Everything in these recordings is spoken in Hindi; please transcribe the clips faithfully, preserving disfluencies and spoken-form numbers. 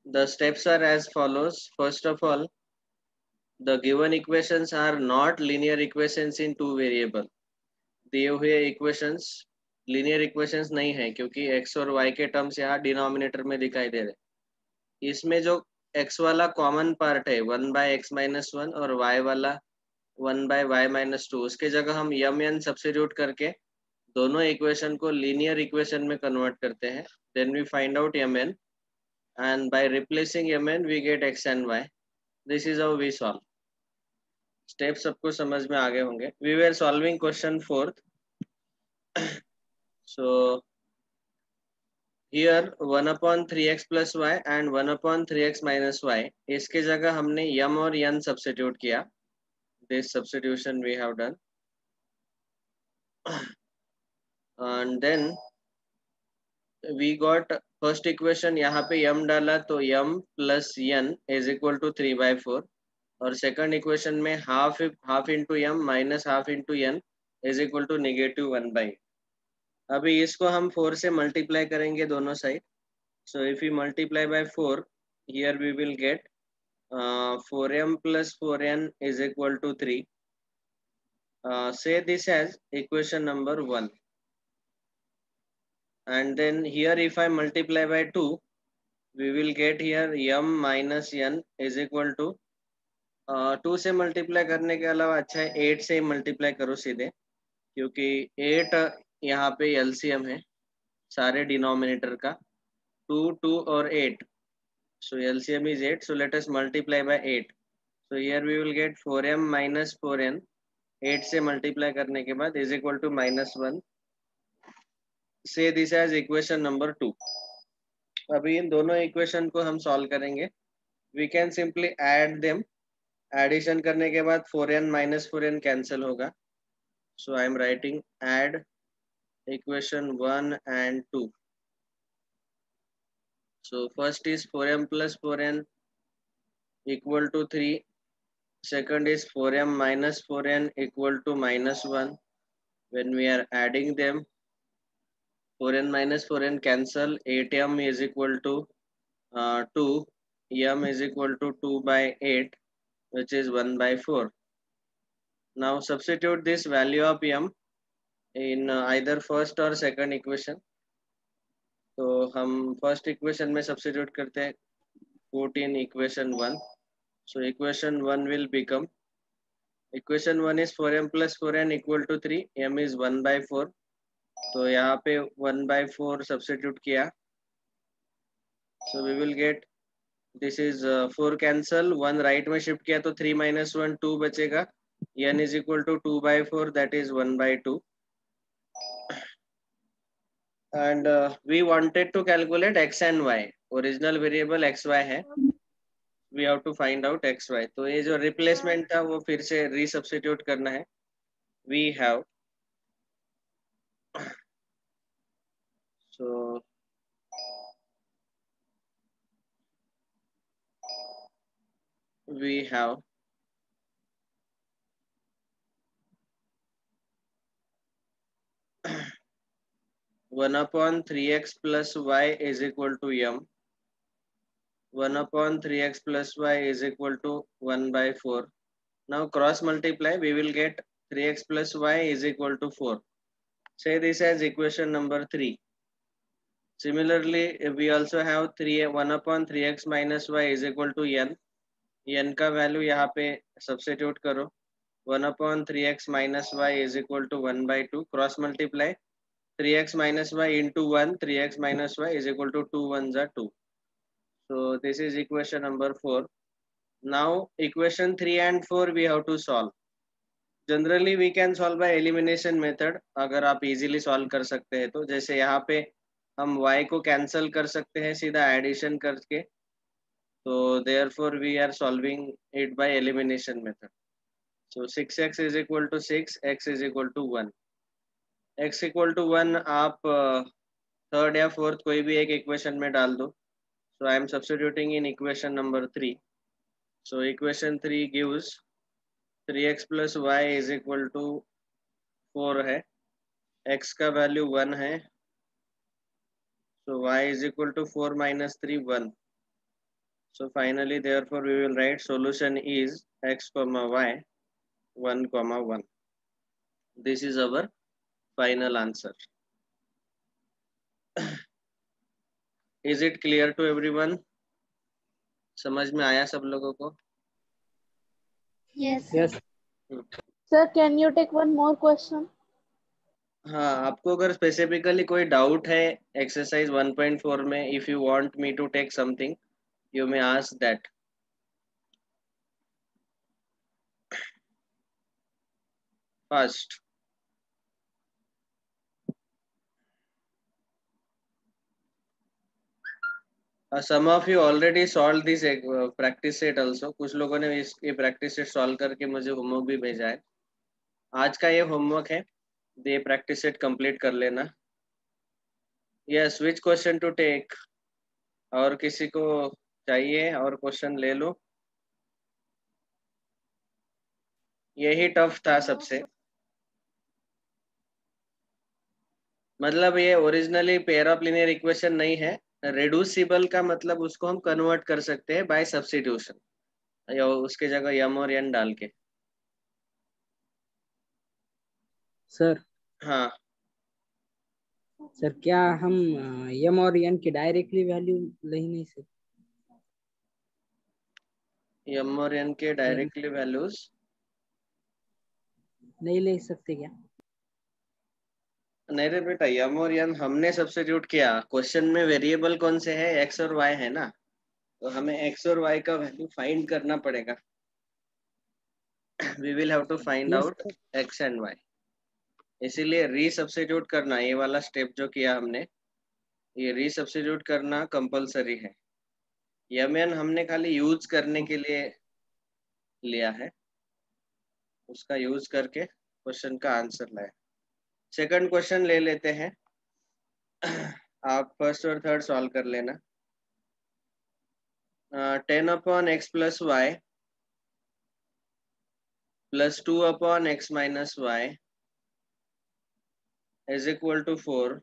The steps are as follows. First of all, the given equations are not linear equations in two variable. दिए हुए equations linear equations नहीं है क्योंकि x और y के टर्म्स यहाँ डिनोमिनेटर में दिखाई दे रहे। इसमें जो x वाला कॉमन पार्ट है one by x minus one और y वाला one by y minus two, उसके जगह हम यम एन सब्सिट्यूट करके दोनों इक्वेशन को लीनियर इक्वेशन में कन्वर्ट करते हैं. Then we find out m n and by replacing mn we get x and y. This is how we solve. Steps सबको समझ में आ गए होंगे. We were solving question fourth. So here one upon three x plus y and one upon three x minus y, इसके जगह हमने m और n substitute किया. This substitution we have done. And then we got first equation, यहाँ पे m डाला तो m plus n is equal to three by four. और सेकंड इक्वेशन में half half into m minus half into n is equal to negative one by. अभी इसको हम फोर से मल्टीप्लाई करेंगे दोनों side. So if you multiply by four, here we will get four m plus four n is equal to three. Say this as equation number one. And then here if I multiply by two, we will get here m minus n is equal to two से मल्टीप्लाई करने के अलावा अच्छा है एट से मल्टीप्लाई करो सीधे, क्योंकि एट यहाँ पे एलसीएम है सारे डिनोमिनेटर का. टू टू और eight, so LCM is eight. So let us multiply by eight. So here we will get four m minus four n. Eight से मल्टीप्लाई करने के बाद is equal to minus one. Say this as equation number two. अभी इन दोनों इक्वेशन को हम सॉल्व करेंगे. We can simply add them. Addition करने के बाद four n minus four n cancel होगा. सो आई am writing add equation one and two. So first is four m plus four n equal to three. Second is four m minus four n equal to minus one. when we are adding them, four n minus four n cancel. Eight m is equal to uh, two. m is equal to two by eight, which is one by four. Now substitute this value of m in uh, either first or second equation. तो हम फर्स्ट इक्वेशन में सब्स्टिट्यूट करते हैं. put in equation one. So equation one will become, equation one is four m plus four n equal to three. m is one by four. तो यहाँ पे वन by फोर सब्स्टिट्यूट किया. So we will get, this is four cancel, one right में शिफ्ट किया तो थ्री माइनस वन टू बचेगा. n is equal to two by four, that is one by two. And uh, we wanted to calculate x and y. Original variable xy है. We have to find out xy. तो ये जो replacement था वो फिर से resubstitute करना है. We have, so we have one upon three x plus y is equal to m. One upon three x plus y is equal to one by four. Now cross multiply, we will get three x plus y is equal to four. Say this as equation number three. Similarly, we also have three one upon three x minus y is equal to n. n का वैल्यू यहाँ पे सब्स्टिट्यूट करो. One upon three x minus y is equal to one by two. Cross multiply, three x minus y into one. Three x minus y is equal to two ones are two. So this is equation number four. Now equation three and four we have to solve. Generally we can solve by elimination method. अगर आप easily solve कर सकते हैं तो, जैसे यहाँ पे हम y को cancel कर सकते हैं सीधा addition करके. तो therefore we are solving it by elimination method. So six x is equal to six, x is equal to one. x equal to one आप थर्ड uh, या फोर्थ कोई भी एक इक्वेशन में डाल दो. So I am substituting in equation number three. So equation three gives three x plus y is equal to four है. x का वैल्यू वन है. So y is equal to four minus three, one. So finally, therefore, we will write solution is x comma y one comma one. This is our final answer. Is it clear to everyone? समझ में आया सब लोगों को? Yes. Yes. Sir, can you take one more question? हाँ, आपको अगर स्पेसिफिकली कोई डाउट है एक्सरसाइज one point four में, if you want me to take something, you may ask that. First, uh, some of you already solved this uh, practice set also. कुछ लोगों ने इस ये practice set solve करके मुझे होमवर्क भी भेजा है. आज का ये होमवर्क है, ये practice set complete कर लेना. Yes, which question to take? और किसी को चाहिए और क्वेश्चन ले लो. यही टफ था सबसे. मतलब ये originally pair of linear equation नहीं है. रेड्यूसिबल का मतलब उसको हम कन्वर्ट कर सकते हैं बाय सब्स्टिट्यूशन, या उसके जगह यम और एन डाल के. सर. हाँ सर, क्या हम यम और एन की डायरेक्टली वैल्यू ले नहीं सकते? यम और एन के डायरेक्टली वैल्यूज नहीं ले सकते क्या? नहीं रे बेटा, यम और एन हमने सब्स्टिट्यूट किया. क्वेश्चन में वेरिएबल कौन से है? एक्स और वाई है ना, तो हमें एक्स और वाई का वैल्यू फाइंड करना पड़ेगा. We will have to find out x and y. इसीलिए री सब्स्टिट्यूट करना, ये वाला स्टेप जो किया हमने, ये री सब्स्टिट्यूट करना कंपलसरी है. यम एन हमने खाली यूज करने के लिए लिया है, उसका यूज करके क्वेश्चन का आंसर लाए. सेकंड क्वेश्चन ले लेते हैं. आप फर्स्ट और थर्ड सॉल्व कर लेना. Ten upon x plus Y plus two upon x minus y is equal to four,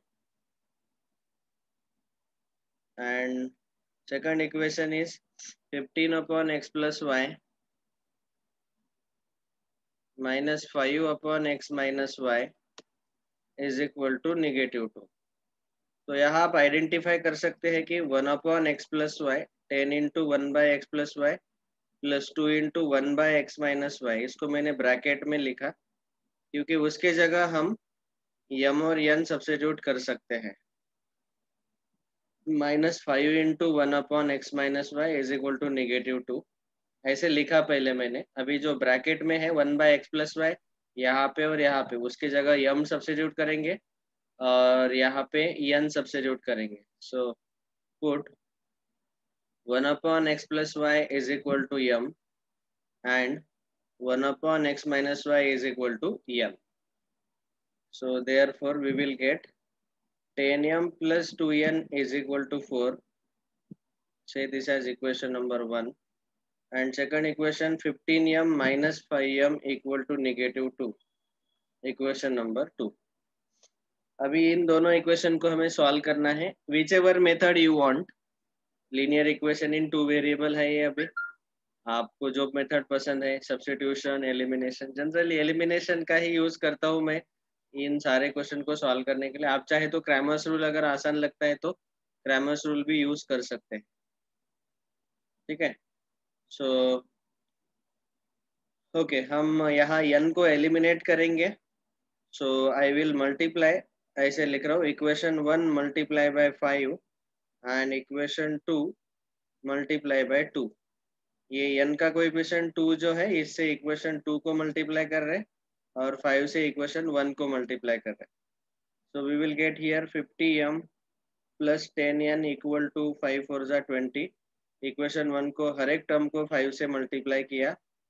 and second equation is fifteen upon x plus y minus five upon x minus y is equal to negative two. तो यहाँ आप आइडेंटिफाई कर सकते हैं कि one upon x plus y ten into one by x plus Y plus two into one by x minus y, इसको मैंने ब्रैकेट में लिखा क्योंकि उसके जगह हम यम और एन सब्स्टिट्यूट कर सकते हैं. Minus five into one upon x minus y is equal to negative two, ऐसे लिखा पहले मैंने. अभी जो ब्रैकेट में है one by x plus y, यहाँ पे और यहाँ पे उसकी जगह यम सब्स्टिट्यूट करेंगे और यहाँ पे एन सब्स्टिट्यूट करेंगे. So put one upon x plus y is equal to m and one upon x minus y is equal to m. So therefore we will get ten m plus two n is equal to four. Say this as equation number one. And second equation fifteen m minus five m equal to negative two. Equation number two. अभी इन दोनों इक्वेशन को हमें सॉल्व करना है. whichever method you want. Linear equation in two variable है ये. अभी आपको जो मेथड पसंद है, सब्स्टिट्यूशन, एलिमिनेशन. जनरली एलिमिनेशन का ही यूज करता हूँ मैं इन सारे क्वेश्चन को सॉल्व करने के लिए. आप चाहे तो क्रैमर्स रूल, अगर आसान लगता है तो क्रैमर्स रूल भी यूज कर सकते हैं. ठीक है. सो ओके, हम यहाँ n को एलिमिनेट करेंगे. सो आई विल मल्टीप्लाई, ऐसे लिख रहा हूँ, equation one multiply by five and equation two multiply by two. ये n का कोएफिशिएंट टू जो है, इससे इक्वेशन टू को मल्टीप्लाई कर रहे हैं और फाइव से इक्वेशन वन को मल्टीप्लाई कर रहे हैं. So we will get here fifty m plus ten n equal to five four जा twenty. इक्वेशन वन को हर एक टर्म को फाइव से मल्टीप्लाई किया.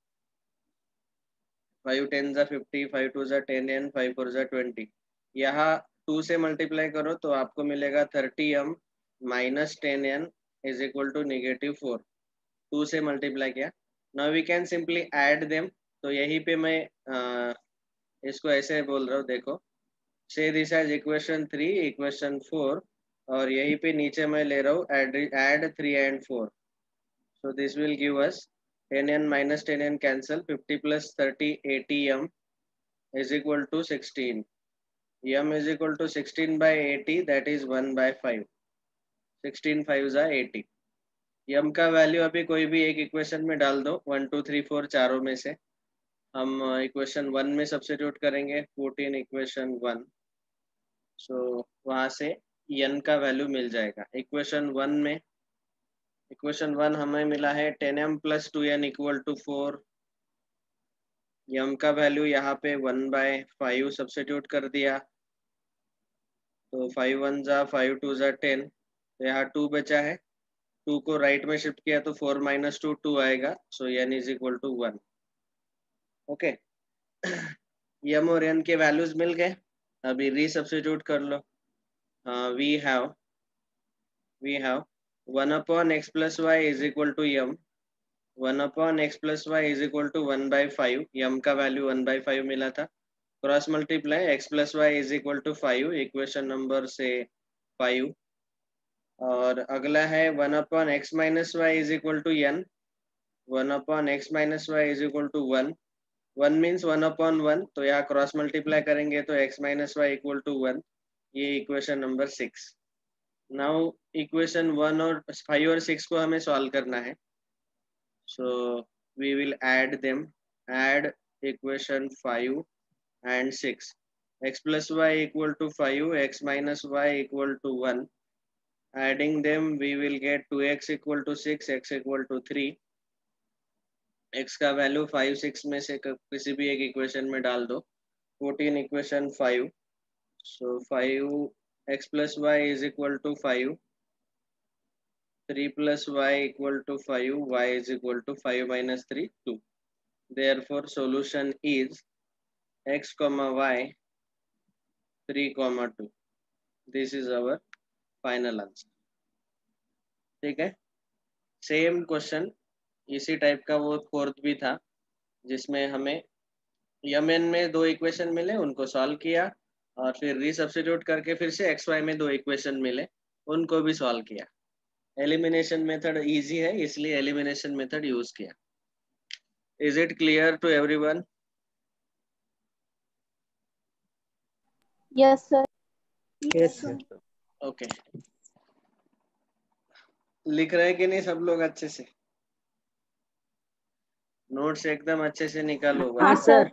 फाइव टेन जा फिफ्टी, फाइव टू जा टेन n, फाइव फोर जा ट्वेंटी. यहाँ टू से मल्टीप्लाई करो तो आपको मिलेगा thirty m minus ten n is equal to negative four. Two से मल्टीप्लाई किया. Now we can simply add them. तो यहीं पे मैं आ, इसको ऐसे बोल रहा हूँ, देखो. Say this as equation three, equation four, और यहीं पे नीचे मैं ले रहा हूँ add add three and four. So this will give us ten n minus ten n cancel, fifty plus thirty, eighty m is equal to sixteen. M is equal to sixteen by eighty, that is one by five. sixteen fives are eighty. m का वैल्यू अभी कोई भी एक इक्वेशन में डाल दो, वन टू थ्री फोर चारों में से. हम इक्वेशन वन में सब्स्टिट्यूट करेंगे, फोर्टीन इक्वेशन वन. सो वहां से n का वैल्यू मिल जाएगा. इक्वेशन वन में इक्वेशन वन हमें मिला है ten m plus two n equal to four. m का वैल्यू यहाँ पे वन बाय फाइव सब्स्टिट्यूट कर दिया, तो फाइव वन जा फाइव टू जा टेन, तो यहाँ टू बचा है. टू को राइट में शिफ्ट किया तो फोर माइनस टू टू आएगा. So n is equal to one. Okay, m और n के वैल्यूज मिल गए. अभी री सब्स्टिट्यूट कर लो. We have we have one upon x plus y is equal to m. One upon x plus y is equal to one by five. m का वैल्यू वन बाई फाइव मिला था. Cross multiply x plus y is equal to five, equation number से फाइव. और अगला है one upon x minus y is equal to n. One upon x minus y is equal to one. One means one upon one, तो यहाँ क्रॉस मल्टीप्लाई करेंगे तो x minus y equal to one. ये equation number six. Now equation one और फाइव और सिक्स को हमें सॉल्व करना है. So we will add them. Add equation five and six. X plus y equal to five, x minus y equal to one. Adding them we will get two x equal to six, x equal to three. x का वैल्यू फाइव सिक्स में से किसी भी एक इक्वेशन में डाल दो. Fourteen equation five. So five x plus y is equal to five. three plus y equal to five, y is equal to five minus three, two. Therefore solution is x comma y three comma two. This is our final answer. ठीक है. सेम क्वेश्चन इसी टाइप का वो फोर्थ भी था, जिसमें हमें यमन में दो इक्वेशन मिले, उनको सॉल्व किया और फिर रीसब्स्टिट्यूट करके फिर से एक्स वाई में दो इक्वेशन मिले, उनको भी सॉल्व किया. एलिमिनेशन मेथड इजी है, इसलिए एलिमिनेशन मेथड यूज किया. Is it clear to everyone? Yes, sir. Yes, sir. Okay. लिख रहे कि नहीं सब लोग अच्छे से? नोट्स एकदम अच्छे से निकालो. हाँ सर.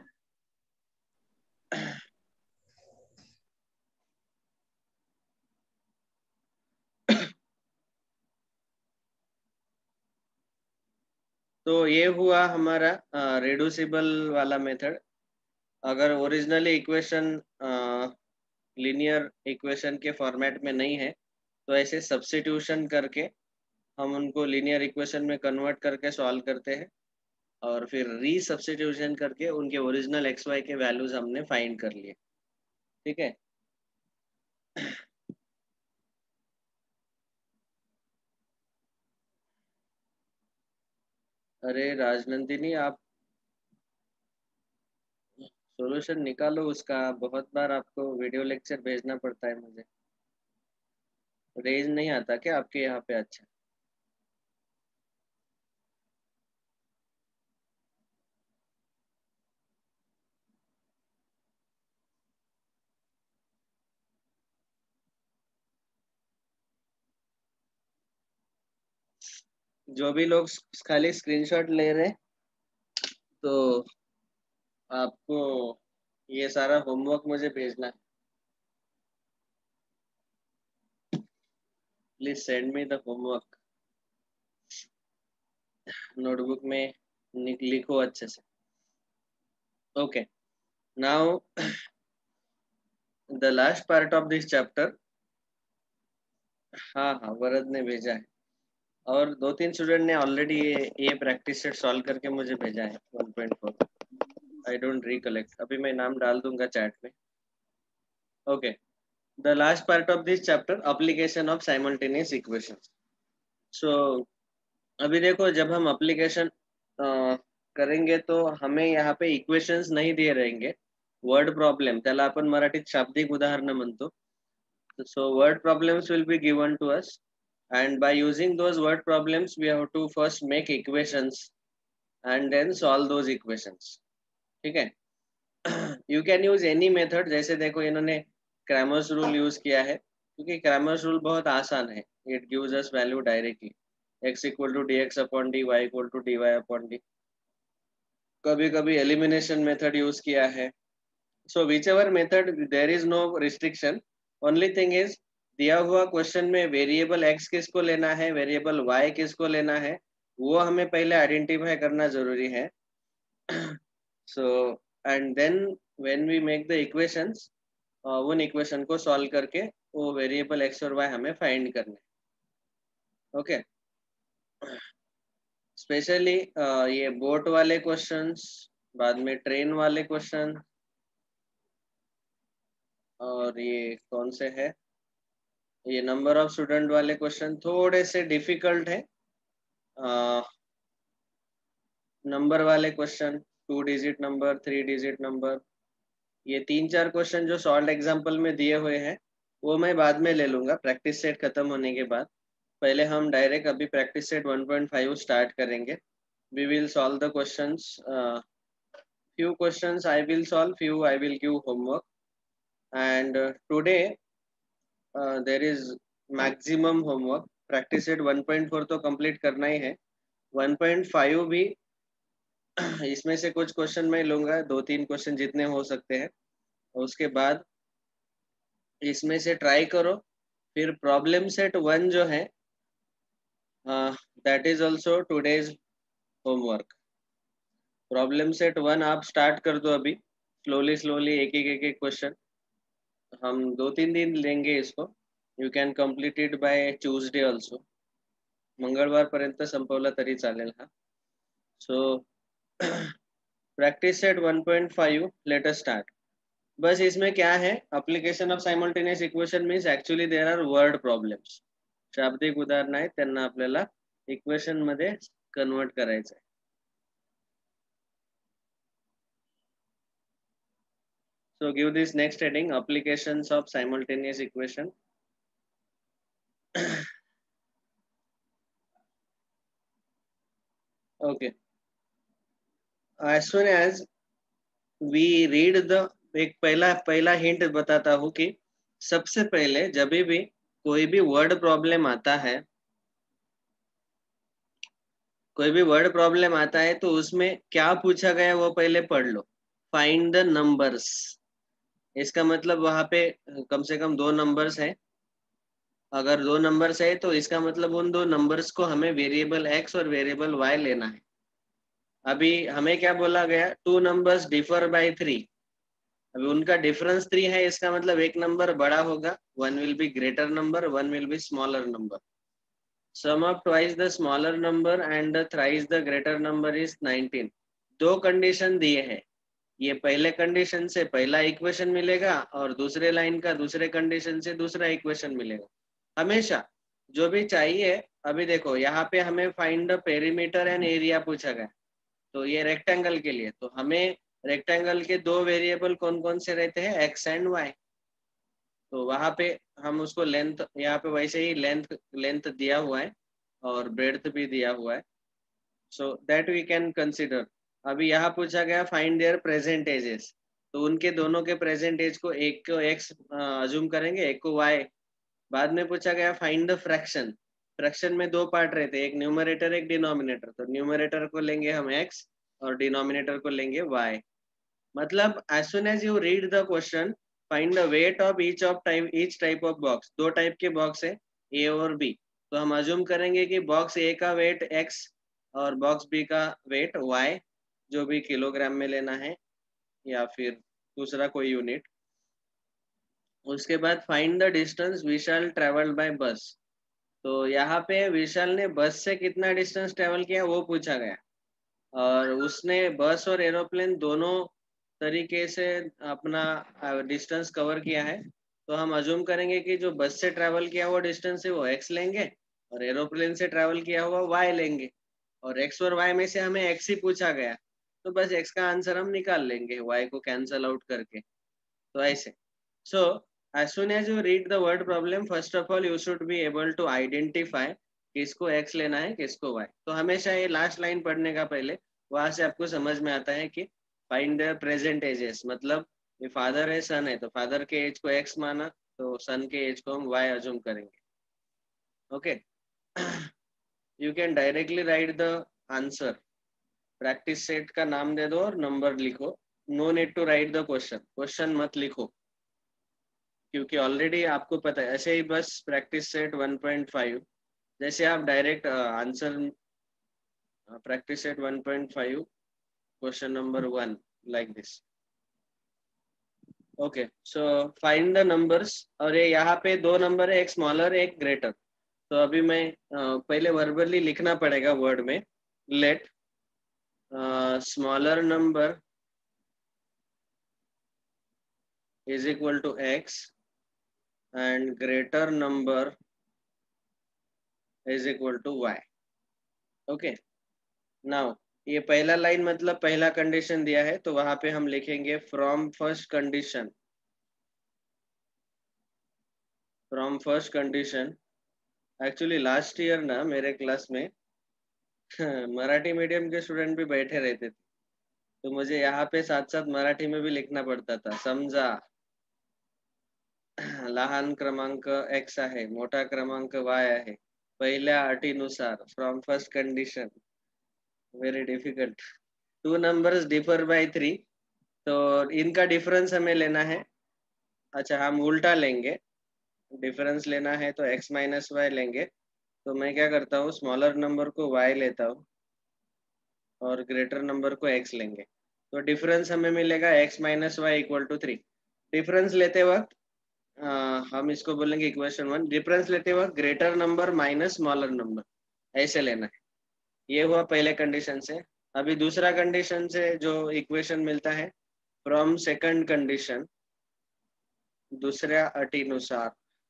तो ये हुआ हमारा रिड्यूसिबल वाला मेथड. अगर ओरिजिनली इक्वेशन लीनियर इक्वेशन के फॉर्मेट में नहीं है तो ऐसे सब्स्टिट्यूशन करके हम उनको लीनियर इक्वेशन में कन्वर्ट करके सॉल्व करते हैं, और फिर री सब्स्टिट्यूशन करके उनके ओरिजिनल एक्स वाई के वैल्यूज हमने फाइंड कर लिए. ठीक है. अरे राजनंदिनी, आप सॉल्यूशन निकालो उसका. बहुत बार आपको वीडियो लेक्चर भेजना पड़ता है मुझे. रेंज नहीं आता क्या आपके यहाँ पे? अच्छा. जो भी लोग खाली स्क्रीनशॉट ले रहे, तो आपको ये सारा होमवर्क मुझे भेजना है. Please send me the homework. Notebook में लिखो अच्छे से. Okay. Now the last part of this chapter. हाँ हाँ, वरद ने भेजा है, और दो तीन स्टूडेंट ने ऑलरेडी ये ये प्रैक्टिस सेट सॉल्व करके मुझे भेजा है. One point four. I don't recollect. अभी मैं नाम डाल दूंगा चैट में. Okay. The last part of this chapter, application of simultaneous equations. So अभी देखो, जब हम एप्लीकेशन करेंगे तो हमें यहाँ पे इक्वेशंस नहीं दिए रहेंगे. वर्ड प्रॉब्लेम, त्याला आपण मराठीत शाब्दिक उदाहरण म्हणतो. So word problems will be given to us, and by using those word problems we have to first make equations and then solve those equations. ठीक है. You can use any method. जैसे देखो इन्होंने क्रैमर्स रूल यूज किया है क्योंकि क्रैमर्स रूल बहुत आसान है. It gives us value directly. X equal to dx upon dy, y equal to dy upon d. कभी कभी एलिमिनेशन मेथड यूज किया है. So whichever method, there is no restriction. Only thing is दिया हुआ क्वेश्चन में वेरिएबल x किसको लेना है, वेरिएबल y किसको लेना है, वो हमें पहले आइडेंटिफाई करना जरूरी है. So and then when we make the equations, uh, उन इक्वेशन को सॉल्व करके वो वेरिएबल x और y हमें फाइंड करने. ओके. स्पेशली ये बोट वाले क्वेश्चंस, बाद में ट्रेन वाले क्वेश्चन, और ये कौन से है, ये नंबर ऑफ स्टूडेंट वाले क्वेश्चन थोड़े से डिफिकल्ट है. नंबर वाले question, two digit number, three digit number, ये तीन चार क्वेश्चन जो सॉल्व एग्जांपल में दिए हुए हैं वो मैं बाद में ले लूंगा प्रैक्टिस सेट खत्म होने के बाद. पहले हम डायरेक्ट अभी practice set one point five start करेंगे. We will solve the questions. few questions I will solve, few I will give homework. And uh, today uh, there is maximum homework. Practice set one point four तो complete करना ही है. वन पॉइंट फाइव भी इसमें से कुछ क्वेश्चन मैं लूंगा, दो तीन क्वेश्चन जितने हो सकते हैं. उसके बाद इसमें से ट्राई करो. फिर प्रॉब्लम सेट वन जो है that is also today's homework. Problem set one आप स्टार्ट कर दो अभी, स्लोली स्लोली एक एक एक एक क्वेश्चन. हम दो तीन दिन लेंगे इसको. You can complete it by Tuesday also. मंगळवार पर्यंत संपवला तरी चालेल हा. So practice set one point five let us start. बस इसमें क्या है, application of simultaneous equation means actually there are word problems. शाब्दिक उदाहरण आहेत, त्यांना आपल्याला इक्वेशन मध्ये कन्वर्ट करायचं आहे. So give this next heading, applications of simultaneous equation. Okay. As soon as we read the, एक पहला पहला हिंट बताता हूँ कि सबसे पहले जब भी कोई भी वर्ड प्रॉब्लम आता है, कोई भी वर्ड प्रॉब्लम आता है तो उसमें क्या पूछा गया वो पहले पढ़ लो. Find the numbers. इसका मतलब वहां पे कम से कम दो नंबर्स है. अगर दो नंबर्स है तो इसका मतलब उन दो नंबर्स को हमें वेरिएबल x और वेरिएबल y लेना है. अभी हमें क्या बोला गया, two numbers differ by three. अभी उनका डिफरेंस थ्री है, इसका मतलब एक नंबर बड़ा होगा, one will be greater number, one will be smaller number. Sum of twice the smaller number and thrice the greater number is nineteen. दो कंडीशन दिए हैं. ये पहले कंडीशन से पहला इक्वेशन मिलेगा और दूसरे लाइन का दूसरे कंडीशन से दूसरा इक्वेशन मिलेगा. हमेशा जो भी चाहिए. अभी देखो यहाँ पे हमें find the perimeter and area पूछा गया, तो ये रेक्टेंगल के लिए तो हमें रेक्टेंगल के दो वेरिएबल कौन कौन से रहते हैं, एक्स एंड वाई. तो वहां पे हम उसको लेंथ, यहाँ पे वैसे ही लेंथ लेंथ दिया हुआ है और ब्रेड्थ भी दिया हुआ है. So that we can consider. अभी यहाँ पूछा गया फाइंड देयर प्रेजेंट एजेस, तो उनके दोनों के प्रेजेंट एज को एक को एक्स अज्यूम करेंगे, एक को वाई. बाद में पूछा गया फाइंड द फ्रैक्शन. फ्रैक्शन में दो पार्ट रहते हैं, एक न्यूमरेटर एक डिनोमिनेटर. तो न्यूमरेटर को लेंगे हम x और डिनोमिनेटर को लेंगे y. मतलब as soon as you read the question, find the weight of each of type each type of box. दो टाइप के बॉक्स है a और b. तो हम अज्यूम करेंगे कि बॉक्स a का वेट x और बॉक्स b का वेट y, जो भी किलोग्राम में लेना है या फिर दूसरा कोई यूनिट. उसके बाद find the distance Vishal travelled by bus. तो यहाँ पे विशाल ने बस से कितना डिस्टेंस ट्रेवल किया वो पूछा गया, और उसने बस और एरोप्लेन दोनों तरीके से अपना डिस्टेंस कवर किया है. तो हम अज्यूम करेंगे कि जो बस से ट्रेवल किया हुआ डिस्टेंस है वो x लेंगे और एरोप्लेन से ट्रेवल किया हुआ y लेंगे. और x और y में से हमें x ही पूछा गया, तो बस x का आंसर हम निकाल लेंगे y को कैंसल आउट करके. तो ऐसे. सो as soon as you read the word problem, first of all you should be able to identify किसको x लेना है किसको y. तो हमेशा ये लास्ट लाइन पढ़ने का पहले वहां से आपको समझ में आता है कि फाइंड द प्रेजेंट एजेस, मतलब ये फादर है सन है तो फादर के एज को x माना तो सन के एज को हम y अज्यूम करेंगे. Okay, you can directly write the answer. Practice set का नाम दे दो और नंबर लिखो. No need to write the question. Question मत लिखो क्योंकि ऑलरेडी आपको पता है. ऐसे ही बस practice set one point five जैसे आप direct answer practice set one point five question number one like this. Okay, so find the numbers. और ये यहाँ पे दो नंबर है, एक स्मॉलर एक ग्रेटर. तो अभी मैं uh, पहले वर्बली लिखना पड़ेगा वर्ड में. Let smaller number is equal to x and greater number is equal to y. Okay, now ये पहला लाइन मतलब पहला कंडीशन दिया है तो वहां पे हम लिखेंगे from first condition. From first condition. Actually last year ना मेरे क्लास में मराठी मीडियम के स्टूडेंट भी बैठे रहते थे तो मुझे यहाँ पे साथ साथ मराठी में भी लिखना पड़ता था. समजा लहान क्रमांक x आहे, मोठा क्रमांक y आहे, पहिल्या अटीनुसार from first condition. Very difficult. Two numbers differ by three तो इनका डिफरेंस हमें लेना है. अच्छा, हम उल्टा लेंगे. डिफरेंस लेना है तो x माइनस वाई लेंगे. तो मैं क्या करता हूँ, स्मॉलर नंबर को y लेता हूँ और ग्रेटर नंबर को x लेंगे. तो डिफरेंस हमें मिलेगा x minus y equal to three. Difference लेते वक्त Uh, हम इसको बोलेंगे इक्वेशन वन. डिफरेंस लेते वक्त greater number minus smaller number ऐसे लेना है. ये हुआ पहले कंडीशन से. अभी दूसरा कंडीशन से जो इक्वेशन मिलता है फ्रॉम सेकंड कंडीशन दूसऱ्या अटीनुसार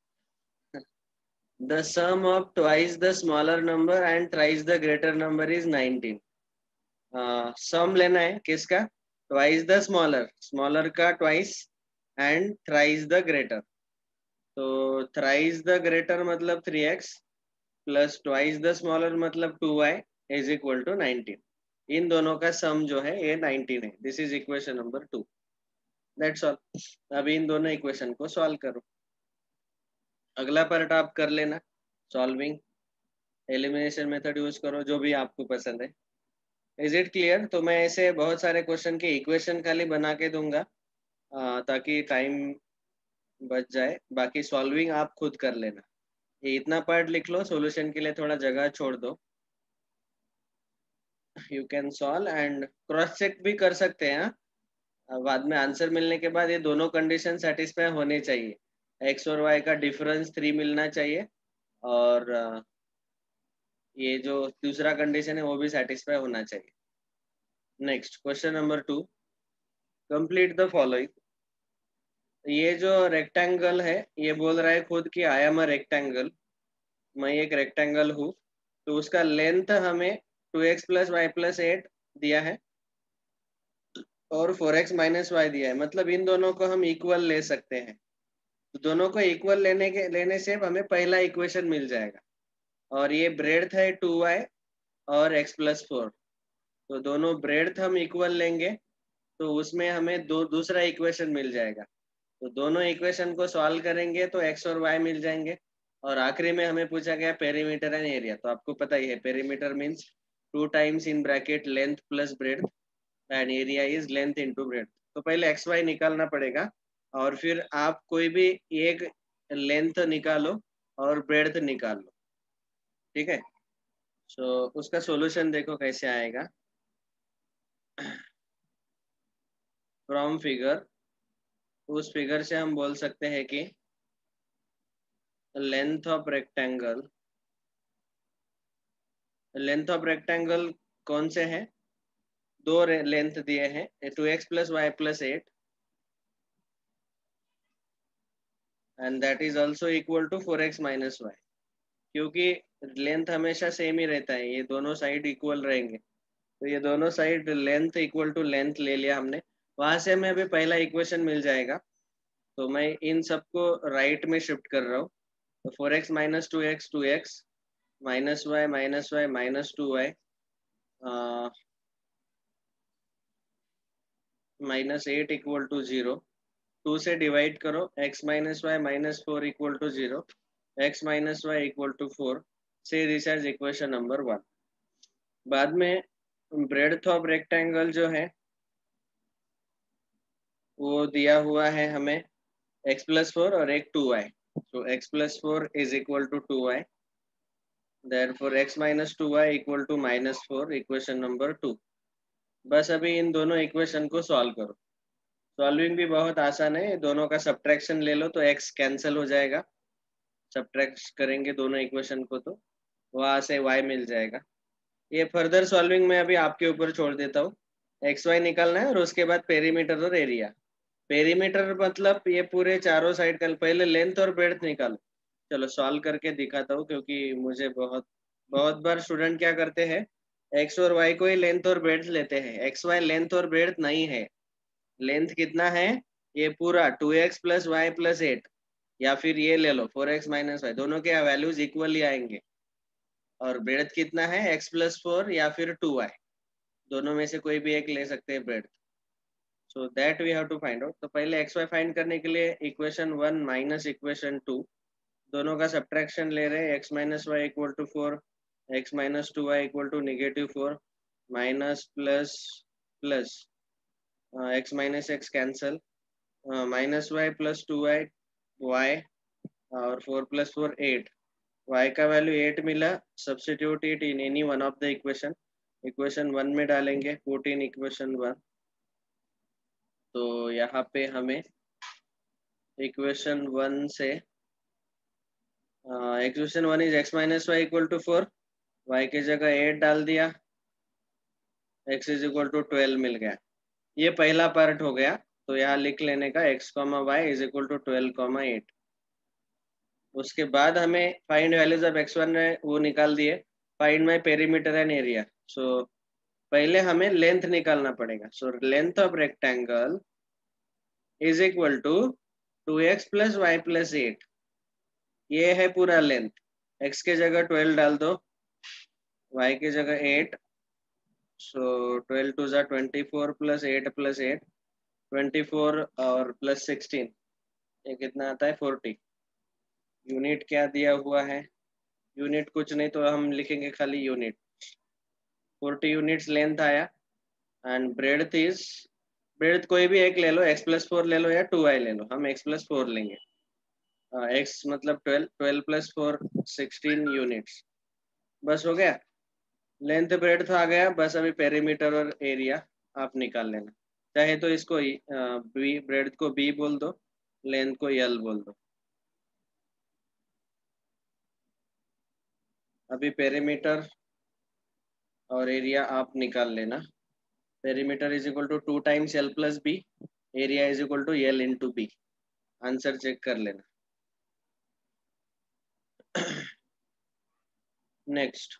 the sum of twice the smaller number and thrice the greater number is nineteen. Sum लेना है किसका, ट्वाइस द स्मॉलर, स्मॉलर का twice and thrice the greater. तो थ्राइस द ग्रेटर मतलब three x plus twice the smaller मतलब two y is equal to nineteen. इन दोनों का सम जो है ये नाइनटीन है. This is equation number two. That's all. अभी इन दोनों इक्वेशन को सॉल्व करो. अगला पार्ट आप कर लेना सॉल्विंग. एलिमिनेशन मेथड यूज करो जो भी आपको पसंद है. Is it clear? तो मैं ऐसे बहुत सारे क्वेश्चन के इक्वेशन खाली बना के दूंगा ताकि टाइम बच जाए. बाकी सॉल्विंग आप खुद कर लेना. ये इतना पार्ट लिख लो, सॉल्यूशन के लिए थोड़ा जगह छोड़ दो. You can solve and cross check भी कर सकते हैं. बाद में आंसर मिलने के बाद ये दोनों कंडीशन सेटिस्फाई होने चाहिए. एक्स और वाई का डिफरेंस थ्री मिलना चाहिए और ये जो दूसरा कंडीशन है वो भी सेटिस्फाई होना चाहिए. Next question number two. Complete the following. ये जो रेक्टेंगल है ये बोल रहा है खुद कि आई एम अ रेक्टेंगल. मैं एक रेक्टेंगल हूँ. तो उसका लेंथ हमें two x plus Y plus eight दिया है और फोर एक्स माइनस वाई दिया है. मतलब इन दोनों को हम इक्वल ले सकते हैं. तो दोनों को इक्वल लेने के लेने से हमें पहला इक्वेशन मिल जाएगा. और ये ब्रेड्थ है टू वाई और एक्स प्लस फोर. तो दोनों ब्रेड्थ हम इक्वल लेंगे तो उसमें हमें दो दूसरा इक्वेशन मिल जाएगा. तो दोनों इक्वेशन को सॉल्व करेंगे तो x और y मिल जाएंगे. और आखिरी में हमें पूछा गया पेरीमीटर एंड एरिया. तो आपको पता ही है perimeter means two times in bracket length plus breadth and area is length into breadth. तो पहले एक्स वाई निकालना पड़ेगा और फिर आप कोई भी एक लेंथ निकालो और ब्रेड्थ निकाल लो. ठीक है. सो so, उसका सॉल्यूशन देखो कैसे आएगा. फ्रॉम फिगर, उस फिगर से हम बोल सकते हैं कि length of rectangle, length of rectangle कौन से हैं, दो लेंथ दिए हैं two x plus Y plus eight and that is also equal to four x minus y. क्योंकि लेंथ हमेशा सेम ही रहता है, ये दोनों साइड इक्वल रहेंगे. तो ये दोनों side length equal to length ले लिया हमने. वहां से हमें अभी पहला इक्वेशन मिल जाएगा तो मैं इन सबको राइट में शिफ्ट कर रहा हूँ। तो four x minus two x two x minus y minus y minus two y minus eight equal to zero. Two से डिवाइड करो, x minus y minus four equal to zero, x minus y equal to four. Say this as equation number one. बाद में ब्रेड्थ ऑफ रेक्टेंगल जो है वो दिया हुआ है हमें x प्लस फोर और एक two y. so x plus four is equal to two y, therefore x minus two y equal to minus four, equation number two. बस अभी इन दोनों इक्वेशन को सॉल्व करो। सॉल्विंग भी बहुत आसान है, दोनों का सब्ट्रैक्शन ले लो तो x कैंसिल हो जाएगा। सब्ट्रैक्ट करेंगे दोनों इक्वेशन को तो वहां से y मिल जाएगा। ये फर्दर सॉल्विंग में अभी आपके ऊपर छोड़ देता हूँ। एक्स वाई निकालना है और उसके बाद पेरीमीटर और एरिया। पेरीमीटर मतलब ये पूरे चारों साइड का, पहले लेंथ और ब्रेड्थ निकालो। चलो सॉल्व करके दिखाता हूँ, क्योंकि मुझे बहुत बहुत बार स्टूडेंट क्या करते हैं, एक्स और वाई को ही लेंथ और ब्रेड्थ लेते हैं। एक्स वाई लेंथ और ब्रेड्थ नहीं है। लेंथ कितना है, ये पूरा two x plus Y plus eight, या फिर ये ले लो फोर एक्स माइनस वाई, दोनों के वैल्यूज इक्वली आएंगे। और ब्रेड्थ कितना है, एक्स प्लस फोर या फिर टू वाई, दोनों में से कोई भी एक ले सकते हैं breadth. So that we have to find out. तो पहले एक्स वाई फाइंड करने के लिए equation one minus equation two, दोनों का सब्ट्रैक्शन ले रहे हैं। X minus y equal to four, x minus two y equal to negative four, minus plus plus x minus x cancel, minus y plus two y y, और four plus four eight, y का वैल्यू एट मिला। Substitute it in any one of the equation. Equation one में डालेंगे, पुट इन इक्वेशन वन। तो यहाँ पे हमें इक्वेशन वन से equation one is x minus y equal to four, y की जगह एट डाल दिया, x is equal to twelve मिल गया। ये पहला पार्ट हो गया। तो यहाँ लिख लेने का x comma Y is equal to twelve comma eight. उसके बाद हमें find values of X one है वो निकाल दिए। Find my perimeter and area. So पहले हमें लेंथ निकालना पड़ेगा। So length of rectangle is equal to two x plus Y plus eight. ये है पूरा लेंथ। x के जगह ट्वेल्व डाल दो, y की जगह एट। सो ट्वेल्व टू जा twenty four plus eight plus eight, twenty four और प्लस सिक्सटीन, ये कितना आता है फोर्टी। यूनिट क्या दिया हुआ है, यूनिट कुछ नहीं तो हम लिखेंगे खाली यूनिट। फोर्टी यूनिट्स लेंथ आया। एंड ब्रेड्थ इज, ब्रेड्थ कोई भी एक ले लो, x प्लस फोर ले लो या टू वाई ले लो, हम x प्लस फोर लेंगे। uh, x मतलब twelve, twelve plus four sixteen units. बस हो गया, लेंथ ब्रेड्थ आ गया। बस अभी पेरीमीटर और एरिया आप निकाल लेना। चाहे तो इसको बी, ब्रेड्थ को b बोल दो, लेंथ को l बोल दो। अभी पेरीमीटर और एरिया आप निकाल लेना। Perimeter is equal to two times l plus b, area is equal to l into b. Answer check कर लेना। नेक्स्ट,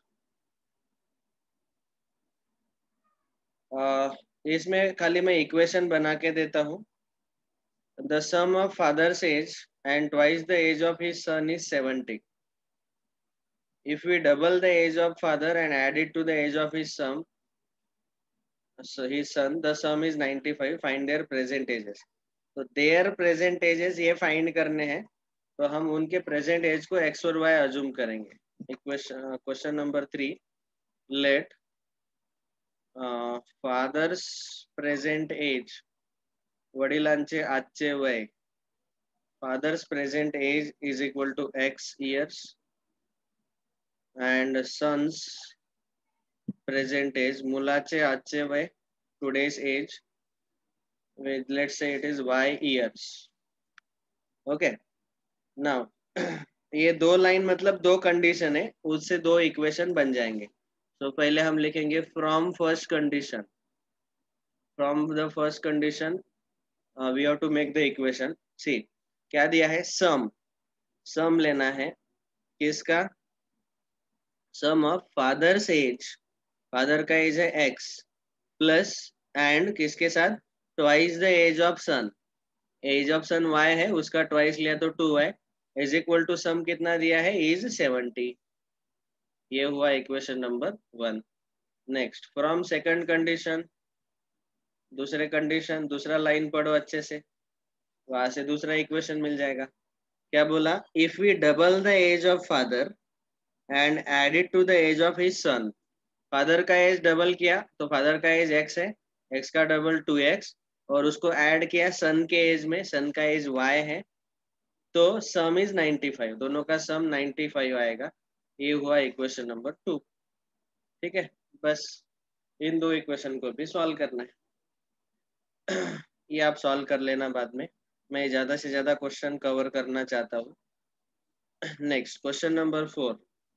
इसमें खाली मैं इक्वेशन बना के देता हूँ। The sum of father's age and twice the age of his son is seventy. If we double the age of father and add it to the age of his son, so his son, the sum is ninety-five. Find their present ages. तो their present ages ये find करने हैं, तो हम उनके present age को x और y assume करेंगे। Equation question number three, let uh, father's present age, वडिलांचे आजचे वय, father's present age is equal to x years and son's present age, मुलाचे आजचे वय, today's age, with let's say it is y years. Okay, now ये दो लाइन मतलब दो कंडीशन है, उससे दो इक्वेशन बन जाएंगे। तो so, पहले हम लिखेंगे from first condition, from the first condition we have to make the equation. See क्या दिया है, सम, सम लेना है किसका, sum of father's age, father का एज है x, प्लस एंड किसके साथ, twice the age of son, age of son y है, उसका ट्वाइस लिया तो two y is equal to sum कितना दिया है, इज सेवेंटी। ये हुआ equation number one. Next from second condition, दूसरे कंडीशन, दूसरा लाइन पढ़ो अच्छे से, वहां से दूसरा इक्वेशन मिल जाएगा। क्या बोला, if we double the age of father and add it to the age of his son. Father का एज डबल किया तो फादर का एज एक्स है, एक्स का डबल टू एक्स, और उसको ऐड किया सन के एज में, सन का एज वाई है, तो सम इज नाइन्टी फाइव, दोनों का सम नाइन्टी फाइव आएगा। ये हुआ इक्वेशन नंबर टू। ठीक है, बस इन दो इक्वेशन को भी सॉल्व करना है। ये आप सॉल्व कर लेना बाद में, मैं ज्यादा से ज्यादा क्वेश्चन कवर करना चाहता हूँ। Next question number four,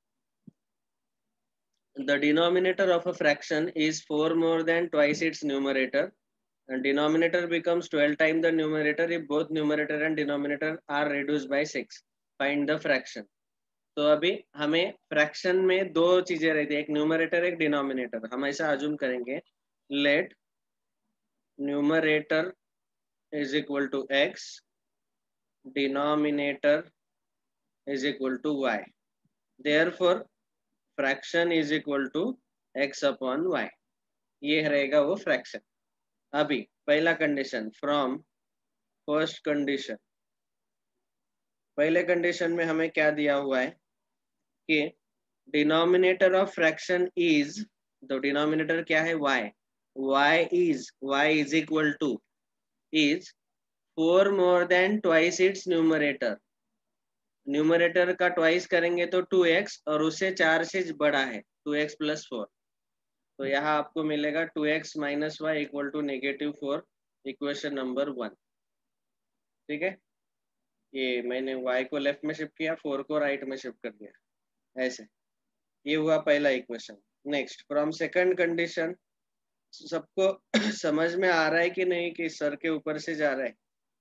the denominator of a fraction is four more than twice its numerator and denominator becomes twelve times the numerator if both numerator and denominator are reduced by six. Find the fraction. तो अभी हमें फ्रैक्शन में दो चीजें रहती है, एक न्यूमरेटर एक डिनोमिनेटर। हम ऐसा अज्यूम करेंगे, let numerator is equal to x, denominator is equal to y, therefore fraction is equal to x upon y. ये रहेगा वो फ्रैक्शन। अभी पहला कंडीशन, फ्रॉम फर्स्ट कंडीशन, पहले कंडीशन में हमें क्या दिया हुआ है कि डिनोमिनेटर ऑफ फ्रैक्शन इज, तो डिनोमिनेटर क्या है, y, y is y is equal to is four more than twice its numerator. Numerator का ट्वाइस करेंगे तो टू एक्स, और उससे चार से बड़ा है टू एक्स प्लस फोर, तो यहाँ आपको मिलेगा two x minus y equal to negative four, equation number one. ठीक है, ये मैंने y को लेफ्ट में शिफ्ट किया, फोर को राइट में शिफ्ट कर दिया, ऐसे। ये हुआ पहला equation. Next from second condition, सबको समझ में आ रहा है कि नहीं कि सर के ऊपर से जा रहा है?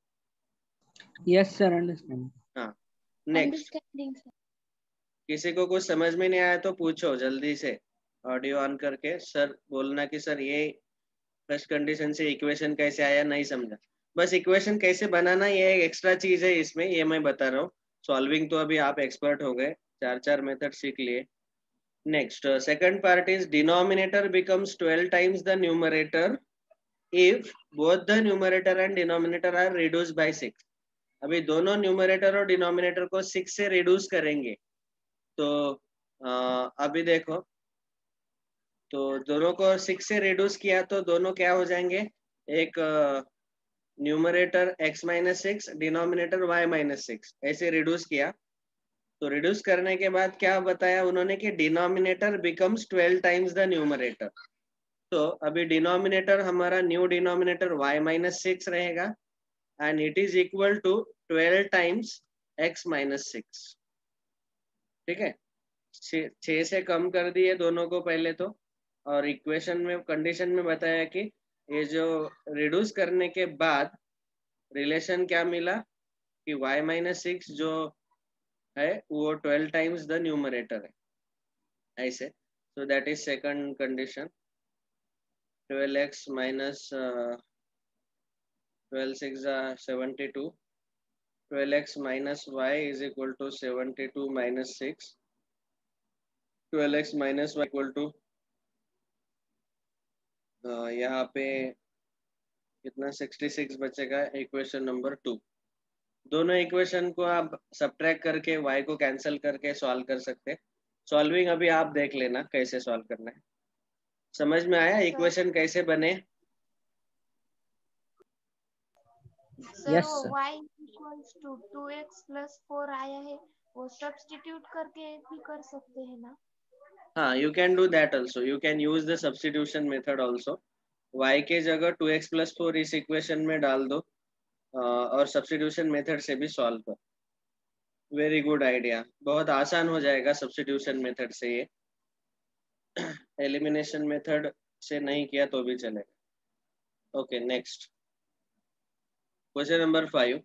Yes sir, understand. हाँ, नेक्स्ट किसी को कुछ समझ में नहीं आया तो पूछो जल्दी से, ऑडियो ऑन करके सर बोलना कि सर ये फर्स्ट कंडीशन से इक्वेशन कैसे आया, नहीं समझा। बस इक्वेशन कैसे बनाना ये एक एक्स्ट्रा चीज है इसमें, ये मैं बता रहा हूँ। सॉल्विंग तो अभी आप एक्सपर्ट हो गए, चार चार मेथड सीख लिए। Next second part is denominator becomes twelve times the numerator if both the numerator and denominator are reduce by six. अभी दोनों न्यूमरेटर और डिनोमिनेटर को सिक्स से रिड्यूस करेंगे, तो आ, अभी देखो, तो दोनों को सिक्स से रिड्यूस किया तो दोनों क्या हो जाएंगे, एक numerator x minus six, denominator y minus six, ऐसे रिड्यूस किया। तो रिड्यूस करने के बाद क्या बताया उन्होंने कि denominator becomes twelve times the numerator. तो अभी डिनोमिनेटर हमारा new denominator y minus six रहेगा and it is equal to twelve times x minus six. ठीक है, छह से कम कर दिए दोनों को पहले तो, और इक्वेशन में कंडीशन में बताया कि ये जो रिड्यूस करने के बाद रिलेशन क्या मिला कि y माइनस सिक्स जो है वो ट्वेल्व टाइम्स द न्यूमरेटर है, ऐसे। So that is second condition, twelve x minus twelve six seventy two, twelve x minus y is equal to seventy two minus six, twelve x minus y equal to यहाँ पे कितना सिक्सटी सिक्स बचेगा, इक्वेशन नंबर टू। दोनों इक्वेशन को आप सब्ट्रैक्ट करके y को कैंसिल करके सॉल्व कर सकते हैं। सॉल्विंग अभी आप देख लेना कैसे सॉल्व करना है। समझ में आया इक्वेशन कैसे बने? सर Yes, वो sir. y equals to two x plus four आया है, वो सब्स्टिट्यूट करके भी कर सकते हैं ना? हाँ, you can do that also, you can use the substitution method also. y के जगह टू एक्स प्लस फोर इस इक्वेशन में डाल दो और सब्स्टिट्यूशन मेथड से भी सॉल्व कर। वेरी गुड आइडिया, बहुत आसान हो जाएगा सब्स्टिट्यूशन मेथड से। ये एलिमिनेशन मेथड से नहीं किया तो भी चलेगा। Okay, next question number five.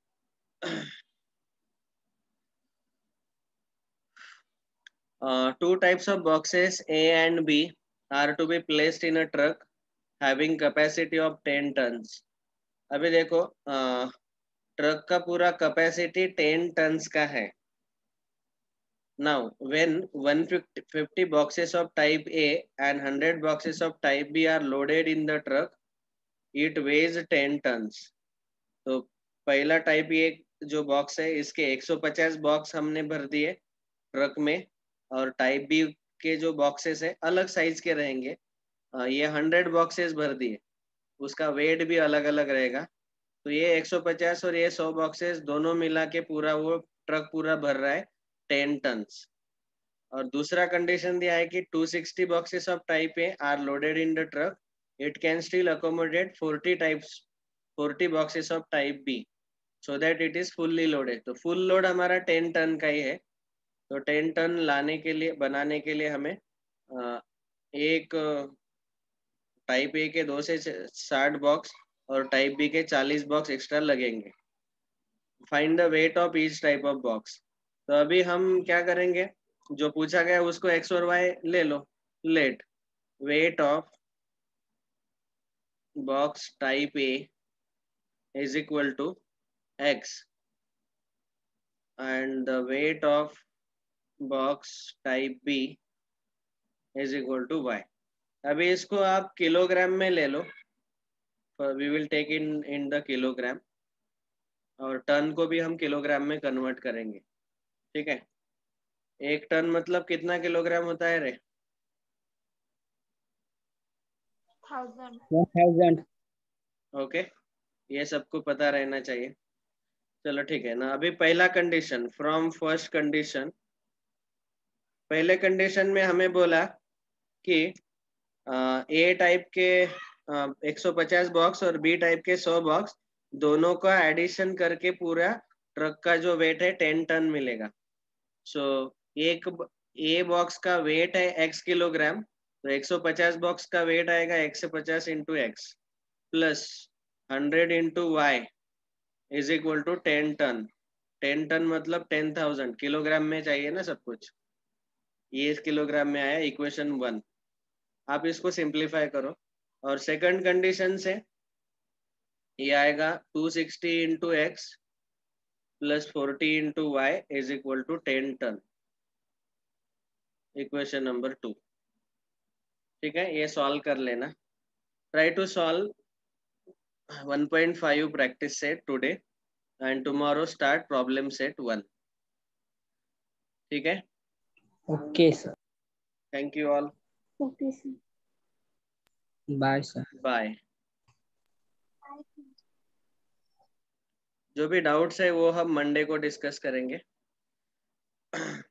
Two types of boxes A and B are to be placed in a truck having capacity of ten tons. अभी देखो, uh, ट्रक का पूरा कैपेसिटी टेन टन्स का है. Now, when one hundred fifty boxes of type A and one hundred boxes of type B are loaded in the truck, it weighs ten tons. तो पहला टाइप ए जो बॉक्स है इसके one hundred fifty बॉक्स हमने भर दिए ट्रक में, और टाइप बी के जो बॉक्सेस है अलग साइज के रहेंगे. ये one hundred बॉक्सेस भर दिए, उसका वेट भी अलग अलग रहेगा. तो ये one hundred fifty और ये one hundred बॉक्सेस दोनों मिला के पूरा वो ट्रक पूरा भर रहा है ten टन्स. और दूसरा कंडीशन दिया है कि two hundred sixty boxes of type A are loaded in the truck. It can still accommodate forty types forty boxes of type B so that it is fully loaded. तो full load हमारा ten टन का ही है. तो ten टन लाने के लिए बनाने के लिए हमें आ, एक टाइप ए के दो से साठ बॉक्स और टाइप बी के चालीस बॉक्स एक्स्ट्रा लगेंगे. Find the weight of each type of box. तो अभी हम क्या करेंगे, जो पूछा गया उसको एक्स और वाई ले लो. Let weight of box type a is equal to x and the weight of box type b is equal to y. अभी इसको आप किलोग्राम में ले लो. We will take in in the kilogram, और टन को भी हम किलोग्राम में कन्वर्ट करेंगे. ठीक है, एक टन मतलब कितना किलोग्राम होता है रे? थाउजेंड. one thousand. ओके, ये सबको पता रहना चाहिए. चलो ठीक है ना. अभी पहला कंडीशन, फ्रॉम फर्स्ट कंडीशन. पहले कंडीशन में हमें बोला कि ए टाइप के one hundred fifty बॉक्स और बी टाइप के one hundred बॉक्स दोनों का एडिशन करके पूरा ट्रक का जो वेट है ten टन मिलेगा. सो so, एक ए बॉक्स का वेट है x किलोग्राम, तो one hundred fifty बॉक्स का वेट आएगा one hundred fifty into x plus one hundred into y is equal to ten ton. ten ton मतलब ten thousand किलोग्राम में चाहिए ना सब कुछ. ये इस किलोग्राम में आया, इक्वेशन वन. आप इसको सिंप्लीफाई करो. और सेकंड कंडीशन से ये आएगा two hundred sixty into x plus forty into y is equal to ten ton. Equation number two. ठीक है, ये सॉल्व कर लेना. Try to solve one point five practice set today and tomorrow start problem set one. ठीक है, Okay, sir. Thank you all. Okay, sir. Bye, sir. Bye. जो भी डाउट्स है वो हम मंडे को डिस्कस करेंगे.